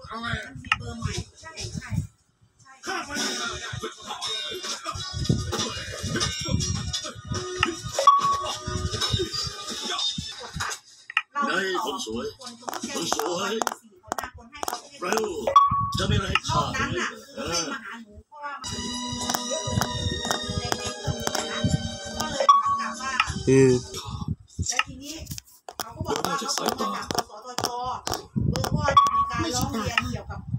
เอาไงมันมีเบอร์ใหม่ใช่ข้าไม่ได้เราคนสวยเร็วจะไม่ไรข้านั้นน่ะคือให้มาหาหนูเพราะว่าในเครื่องนี้นะก็เลยถามกลับว่าและทีนี้เขาก็บอกว่าเขาโทรมาจากกสทชเบอร์ว่ามีการร้องเรียนเกี่ยวกับ